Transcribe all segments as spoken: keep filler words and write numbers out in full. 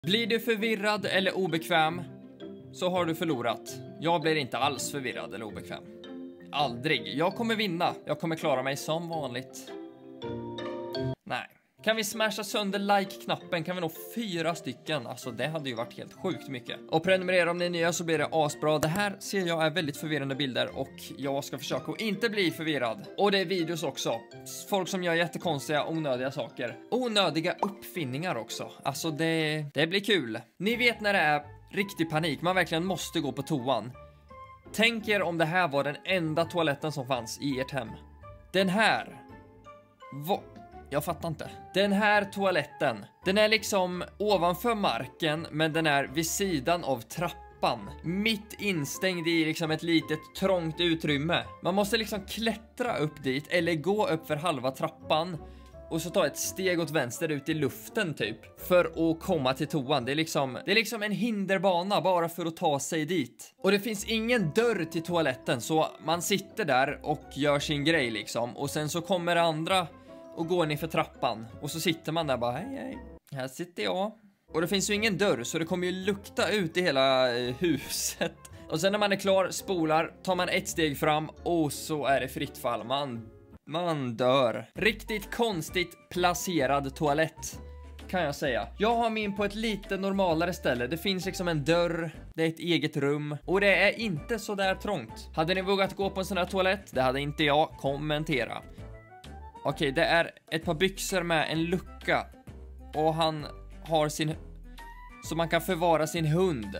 Blir du förvirrad eller obekväm så har du förlorat. Jag blir inte alls förvirrad eller obekväm. Aldrig. Jag kommer vinna. Jag kommer klara mig som vanligt. Nej. Kan vi smasha sönder like-knappen? Kan vi nå fyra stycken? Alltså det hade ju varit helt sjukt mycket. Och prenumerera om ni är nya så blir det asbra. Det här ser jag är väldigt förvirrande bilder och jag ska försöka att inte bli förvirrad. Och det är videos också. Folk som gör jättekonstiga, onödiga saker. Onödiga uppfinningar också. Alltså det, det blir kul. Ni vet när det är riktig panik. Man verkligen måste gå på toan. Tänk er om det här var den enda toaletten som fanns i ert hem. Den här. Vad? Jag fattar inte. Den här toaletten, den är liksom ovanför marken, men den är vid sidan av trappan. Mitt instängd i liksom ett litet trångt utrymme. Man måste liksom klättra upp dit eller gå upp för halva trappan och så ta ett steg åt vänster ut i luften typ för att komma till toan. Det är liksom, det är liksom en hinderbana bara för att ta sig dit. Och det finns ingen dörr till toaletten så man sitter där och gör sin grej liksom. Och sen så kommer det andra och går ni för trappan. Och så sitter man där bara, hej hej, här sitter jag. Och det finns ju ingen dörr så det kommer ju lukta ut i hela eh, huset. Och sen när man är klar, spolar, tar man ett steg fram och så är det fritt fall. Man, man dör. Riktigt konstigt placerad toalett kan jag säga. Jag har min på ett lite normalare ställe. Det finns liksom en dörr, det är ett eget rum och det är inte så där trångt. Hade ni vågat gå på en sån här toalett? Det hade inte jag. Kommentera. Okej, det är ett par byxor med en lucka. Och han har sin... Så man kan förvara sin hund.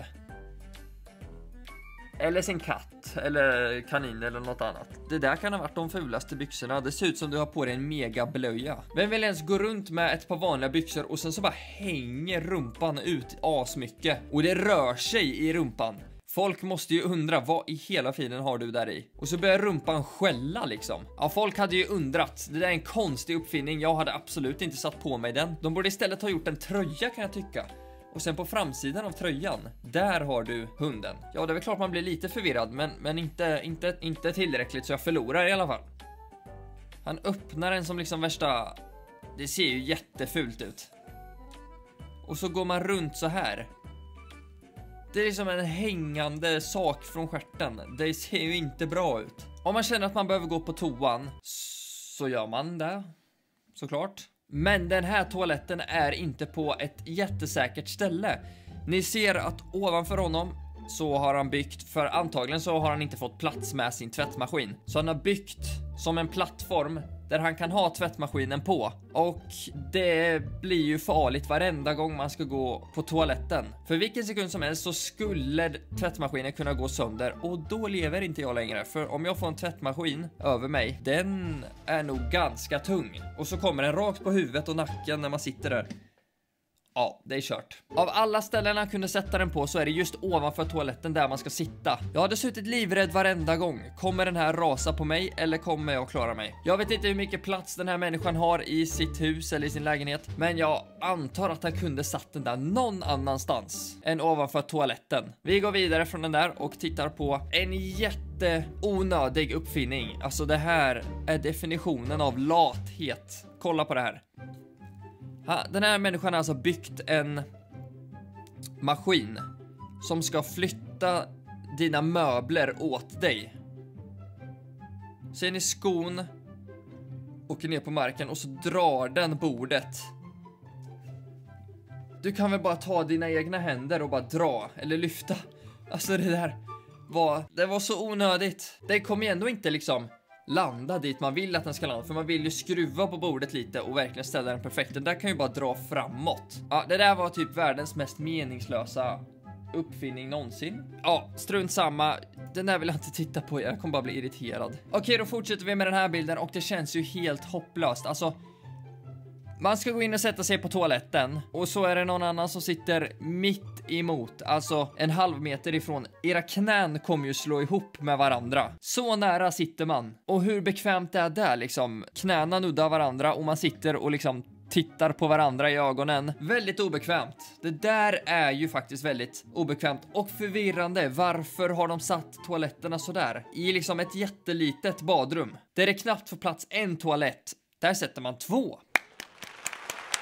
Eller sin katt. Eller kanin eller något annat. Det där kan ha varit de fulaste byxorna. Det ser ut som du har på dig en mega blöja. Vem vill ens gå runt med ett par vanliga byxor och sen så bara hänger rumpan ut asmycket. Och det rör sig i rumpan. Folk måste ju undra, vad i hela filen har du där i? Och så börjar rumpan skälla liksom. Ja, folk hade ju undrat. Det där är en konstig uppfinning. Jag hade absolut inte satt på mig den. De borde istället ha gjort en tröja kan jag tycka. Och sen på framsidan av tröjan, där har du hunden. Ja, det är väl klart man blir lite förvirrad. Men, men inte, inte, inte tillräckligt så jag förlorar i alla fall. Han öppnar den som liksom värsta... Det ser ju jättefult ut. Och så går man runt så här. Det är liksom en hängande sak från stjärten. Det ser ju inte bra ut. Om man känner att man behöver gå på toan så gör man det. Såklart. Men den här toaletten är inte på ett jättesäkert ställe. Ni ser att ovanför honom så har han byggt, för antagligen så har han inte fått plats med sin tvättmaskin. Så han har byggt som en plattform där han kan ha tvättmaskinen på. Och det blir ju farligt varenda gång man ska gå på toaletten. För vilken sekund som helst så skulle tvättmaskinen kunna gå sönder. Och då lever inte jag längre. För om jag får en tvättmaskin över mig, den är nog ganska tung. Och så kommer den rakt på huvudet och nacken när man sitter där. Ja, det är kört. Av alla ställen han kunde sätta den på så är det just ovanför toaletten där man ska sitta. Jag hade suttit livrädd varenda gång. Kommer den här rasa på mig eller kommer jag klara mig? Jag vet inte hur mycket plats den här människan har i sitt hus eller i sin lägenhet. Men jag antar att han kunde satt den där någon annanstans än ovanför toaletten. Vi går vidare från den där och tittar på en jätteonödig uppfinning. Alltså det här är definitionen av lathet. Kolla på det här. Den här människan har alltså byggt en maskin som ska flytta dina möbler åt dig. Ser ni skon? Åker ner på marken och så drar den bordet. Du kan väl bara ta dina egna händer och bara dra eller lyfta. Alltså det där var, det var så onödigt. Det kommer ju ändå inte liksom landa dit man vill att den ska landa. För man vill ju skruva på bordet lite och verkligen ställa den perfekt. Den där kan ju bara dra framåt. Ja, det där var typ världens mest meningslösa uppfinning någonsin. Ja, strunt samma. Den där vill jag inte titta på. Jag kommer bara bli irriterad. Okej, då fortsätter vi med den här bilden. Och det känns ju helt hopplöst. Alltså, man ska gå in och sätta sig på toaletten. Och så är det någon annan som sitter mitt emot. Alltså en halv meter ifrån. Era knän kommer ju slå ihop med varandra. Så nära sitter man. Och hur bekvämt är det liksom? Knäna nuddar varandra och man sitter och liksom tittar på varandra i ögonen. Väldigt obekvämt. Det där är ju faktiskt väldigt obekvämt och förvirrande. Varför har de satt toaletterna så där? I liksom ett jättelitet badrum. Där det knappt får plats en toalett. Där sätter man två.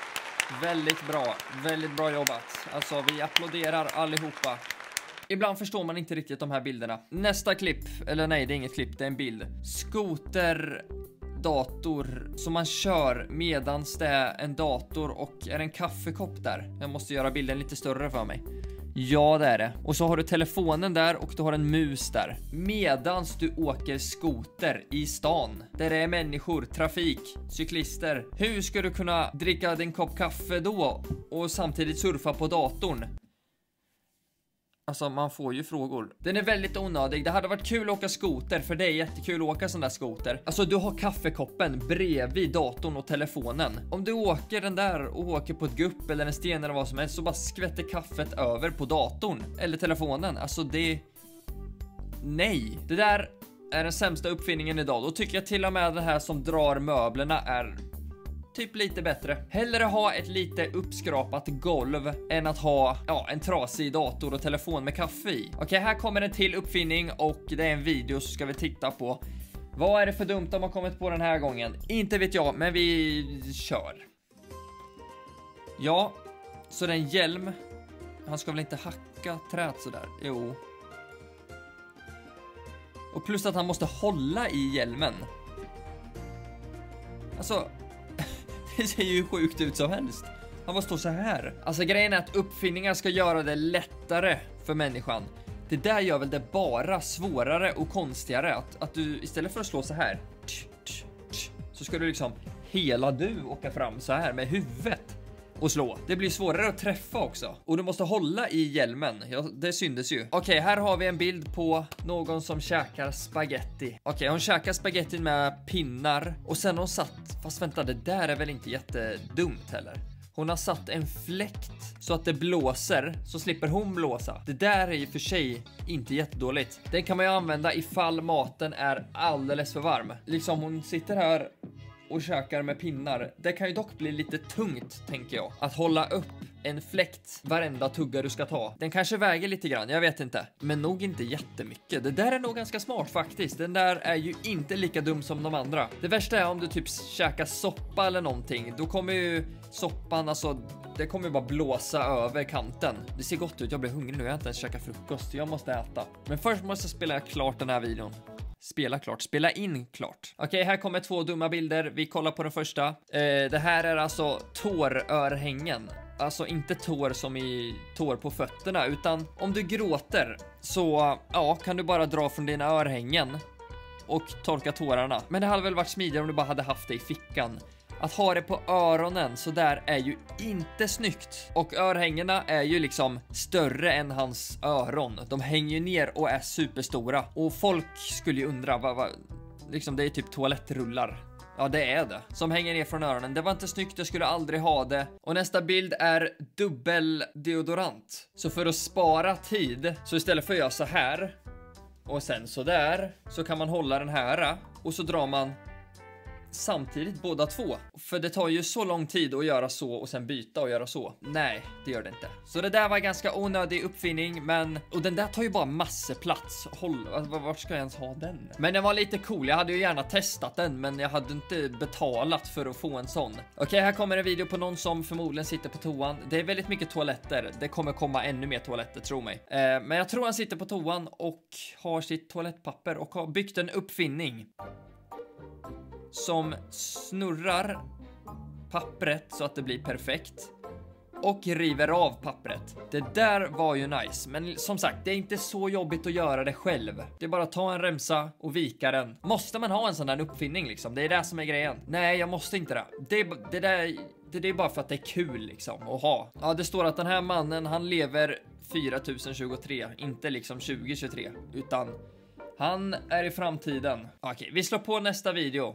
Väldigt bra, väldigt bra jobbat. Alltså vi applåderar allihopa. Ibland förstår man inte riktigt de här bilderna. Nästa klipp, eller nej det är inget klipp, det är en bild. Skoter, dator som man kör medans det är en dator och är en kaffekopp där. Jag måste göra bilden lite större för mig. Ja, det är det. Och så har du telefonen där och du har en mus där. Medans du åker skoter i stan. Där det är människor, trafik, cyklister. Hur ska du kunna dricka din kopp kaffe då och samtidigt surfa på datorn? Alltså man får ju frågor. Den är väldigt onödig. Det hade varit kul att åka skoter, för det är jättekul att åka sån där skoter. Alltså du har kaffekoppen bredvid datorn och telefonen. Om du åker den där och åker på ett gupp eller en sten eller vad som helst, så bara skvätter kaffet över på datorn eller telefonen. Alltså det... Nej. Det där är den sämsta uppfinningen idag. Då tycker jag till och med det här som drar möblerna är... typ lite bättre. Hellre ha ett lite uppskrapat golv än att ha ja, en trasig dator och telefon med kaffe i. Okej, här kommer en till uppfinning och det är en video, så ska vi titta på vad är det för dumt de har kommit på den här gången. Inte vet jag, men vi kör. Ja, så det är en hjälm. Han ska väl inte hacka träet sådär? Jo. Och plus att han måste hålla i hjälmen. Alltså... det ser ju sjukt ut som helst. Han måste stå så här. Alltså grejen är att uppfinningar ska göra det lättare för människan. Det där gör väl det bara svårare och konstigare. Att, att du istället för att slå så här, så ska du liksom hela du åka fram så här med huvudet och slå. Det blir svårare att träffa också. Och du måste hålla i hjälmen. Ja, det syndes ju. Okej, okay, här har vi en bild på någon som käkar spaghetti. Okej, okay, hon käkar spaghetti med pinnar. Och sen har hon satt... Fast vänta, det där är väl inte jättedumt heller. Hon har satt en fläkt så att det blåser, så slipper hon blåsa. Det där är ju för sig inte jättedåligt. Den kan man ju använda ifall maten är alldeles för varm. Liksom hon sitter här och käkar med pinnar. Det kan ju dock bli lite tungt, tänker jag. Att hålla upp en fläkt varenda tugga du ska ta. Den kanske väger lite grann, jag vet inte. Men nog inte jättemycket. Det där är nog ganska smart faktiskt. Den där är ju inte lika dum som de andra. Det värsta är om du typ käkar soppa eller någonting. Då kommer ju soppan, alltså... det kommer ju bara blåsa över kanten. Det ser gott ut, jag blir hungrig nu. Jag har inte ens käkat frukost, jag måste äta. Men först måste jag spela klart den här videon. Spela klart, spela in klart. Okej, okay, här kommer två dumma bilder. Vi kollar på den första. eh, Det här är alltså tårörhängen. Alltså inte tår som i tår på fötterna, utan om du gråter så ja, kan du bara dra från dina örhängen och torka tårarna. Men det hade väl varit smidigare om du bara hade haft det i fickan. Att ha det på öronen så där är ju inte snyggt. Och örhängena är ju liksom större än hans öron. De hänger ju ner och är superstora. Och folk skulle ju undra vad, vad liksom det är typ toalettrullar. Ja, det är det. Som hänger ner från öronen. Det var inte snyggt, jag skulle aldrig ha det. Och nästa bild är dubbel deodorant. Så för att spara tid, så istället för att göra så här och sen så där, så kan man hålla den här och så drar man samtidigt båda två. För det tar ju så lång tid att göra så och sen byta och göra så. Nej, det gör det inte. Så det där var ganska onödig uppfinning, men... Och den där tar ju bara massor plats. Håll... Vart ska jag ens ha den? Men den var lite cool, jag hade ju gärna testat den, men jag hade inte betalat för att få en sån. Okej, okay, här kommer en video på någon som förmodligen sitter på toan. Det är väldigt mycket toaletter. Det kommer komma ännu mer toaletter, tro mig. eh, Men jag tror han sitter på toan och har sitt toalettpapper och har byggt en uppfinning som snurrar pappret så att det blir perfekt och river av pappret. Det där var ju nice, men som sagt, det är inte så jobbigt att göra det själv. Det är bara att ta en remsa och vika den. Måste man ha en sån där uppfinning liksom? Det är det som är grejen. Nej, jag måste inte det. Det, det där... Det, det är bara för att det är kul liksom att ha. Ja, det står att den här mannen, han lever fyra tusen tjugotre, inte liksom tjugo tjugotre, utan han är i framtiden. Okej, vi slår på nästa video.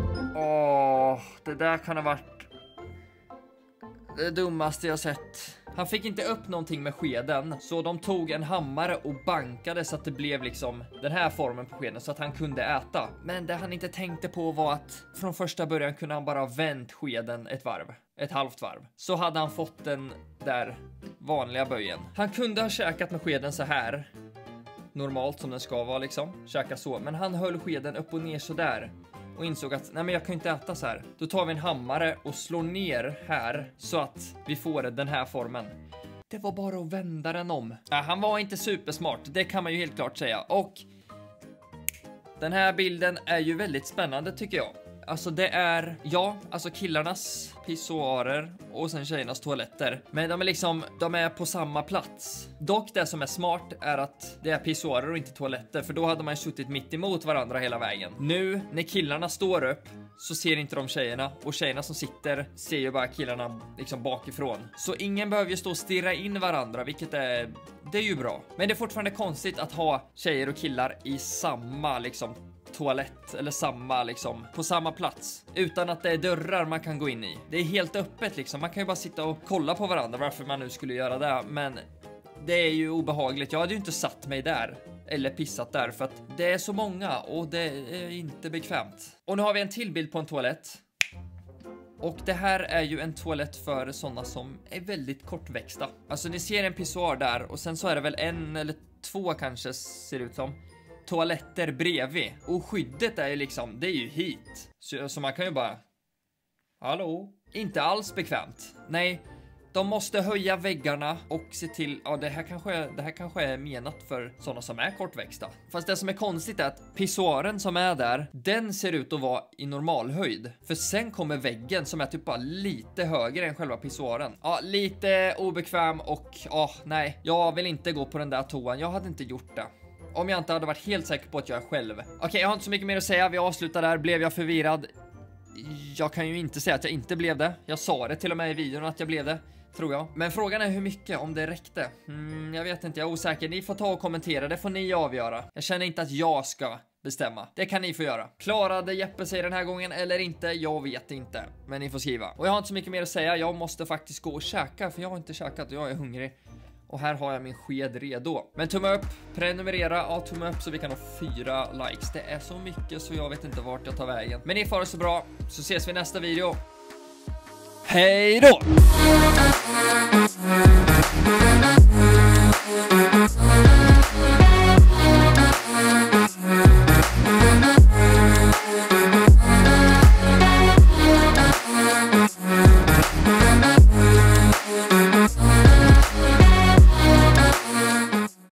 Åh, det där kan ha varit det dummaste jag sett. Han fick inte upp någonting med skeden, så de tog en hammare och bankade så att det blev liksom den här formen på skeden så att han kunde äta. Men det han inte tänkte på var att från första början kunde han bara vänt skeden ett varv, ett halvt varv. Så hade han fått den där vanliga böjen. Han kunde ha käkat med skeden så här, normalt som den ska vara liksom, käka så. Men han höll skeden upp och ner så där. Och insåg att nej men jag kan inte äta så här. Då tar vi en hammare och slår ner här så att vi får den här formen. Det var bara att vända den om. Ja, han var inte supersmart, det kan man ju helt klart säga. Och den här bilden är ju väldigt spännande tycker jag. Alltså det är, ja, alltså killarnas pissoarer och sen tjejernas toaletter. Men de är liksom, de är på samma plats. Dock det som är smart är att det är pissoarer och inte toaletter. För då hade man suttit mitt emot varandra hela vägen. Nu, när killarna står upp så ser inte de tjejerna. Och tjejerna som sitter ser ju bara killarna liksom bakifrån. Så ingen behöver ju stå och stirra in varandra, vilket är, det är ju bra. Men det är fortfarande konstigt att ha tjejer och killar i samma liksom toalett eller samma liksom på samma plats utan att det är dörrar man kan gå in i. Det är helt öppet liksom. Man kan ju bara sitta och kolla på varandra varför man nu skulle göra det, men det är ju obehagligt. Jag hade ju inte satt mig där eller pissat där för att det är så många och det är inte bekvämt. Och nu har vi en till bild på en toalett. Och det här är ju en toalett för sådana som är väldigt kortväxta. Alltså ni ser en pissoar där och sen så är det väl en eller två kanske ser ut som toaletter bredvid. Och skyddet är ju liksom, det är ju hit. Så, så man kan ju bara, hallå? Inte alls bekvämt. Nej, de måste höja väggarna och se till, ja det här kanske är, det här kanske är menat för sådana som är kortväxta. Fast det som är konstigt är att pissoaren som är där, den ser ut att vara i normalhöjd. För sen kommer väggen som är typ bara lite högre än själva pissoaren. Ja, lite obekväm och ja, nej. Jag vill inte gå på den där toan, jag hade inte gjort det. Om jag inte hade varit helt säker på att jag är själv. Okej, okay, jag har inte så mycket mer att säga. Vi avslutar där. Blev jag förvirrad? Jag kan ju inte säga att jag inte blev det. Jag sa det till och med i videon att jag blev det, tror jag. Men frågan är hur mycket, om det räckte. Mm, jag vet inte, jag är osäker. Ni får ta och kommentera, det får ni avgöra. Jag känner inte att jag ska bestämma. Det kan ni få göra. Klarade Jeppe sig den här gången eller inte? Jag vet inte. Men ni får skriva. Och jag har inte så mycket mer att säga. Jag måste faktiskt gå och käka, för jag har inte käkat och jag är hungrig. Och här har jag min sked redo. Men tumme upp, prenumerera, ja tumme upp så vi kan ha fyra likes. Det är så mycket så jag vet inte vart jag tar vägen. Men ni får det så bra, så ses vi i nästa video. Hej då!